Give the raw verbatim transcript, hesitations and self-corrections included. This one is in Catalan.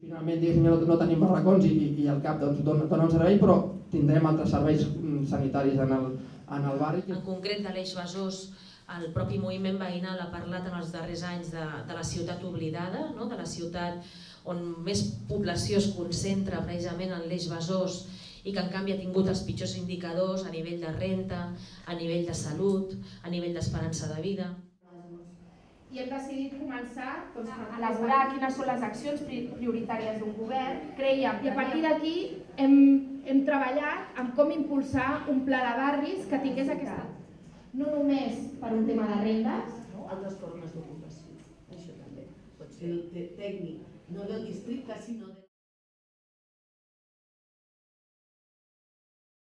Finalment, no tenim barracons i el CAP dona un servei, però tindrem altres serveis sanitaris en el barri. En concret, de l'Eix Besòs, el propi moviment veïnal ha parlat en els darrers anys de la ciutat oblidada, de la ciutat on més població es concentra precisament en l'Eix Besòs i que en canvi ha tingut els pitjors indicadors a nivell de renta, a nivell de salut, a nivell d'esperança de vida. I hem decidit començar a elaborar quines són les accions prioritàries d'un govern. Creiem, i a partir d'aquí hem treballat en com impulsar un pla de barris que tingués aquesta... No només per un tema de rendes, altres formes d'ocupació, això també. Pot ser el tècnic, no del districte, sinó de...